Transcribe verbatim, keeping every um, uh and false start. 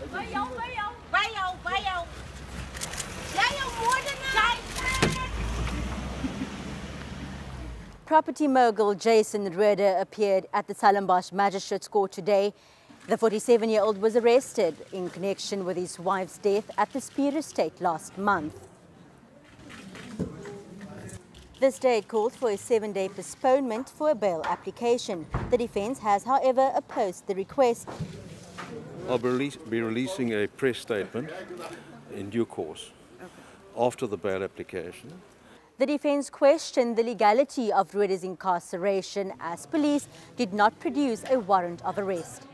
Property mogul Jason Rohde appeared at the Stellenbosch Magistrate's Court today. The forty-seven-year-old was arrested in connection with his wife's death at the Spier Estate last month. This date called for a seven-day postponement for a bail application. The defence has, however, opposed the request. I'll be, release, be releasing a press statement in due course after the bail application. The defence questioned the legality of Rohde's incarceration as police did not produce a warrant of arrest.